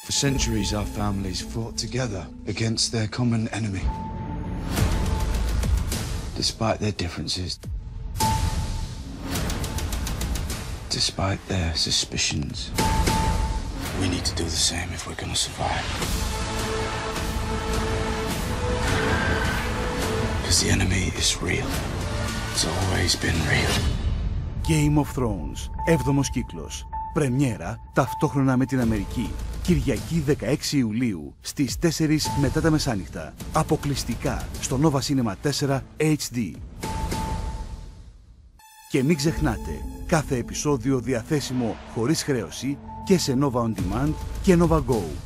For centuries, our families fought together against their common enemy. Despite their differences, despite their suspicions, we need to do the same if we're going to survive. Because the enemy is real. It's always been real. Game of Thrones, 7ος κύκλος. Πρεμιέρα ταυτόχρονα με την Αμερική. Κυριακή 16 Ιουλίου στις 4 μετά τα μεσάνυχτα. Αποκλειστικά στο Nova Cinema 4 HD. Και μην ξεχνάτε, κάθε επεισόδιο διαθέσιμο χωρίς χρέωση και σε Nova On Demand και Nova Go.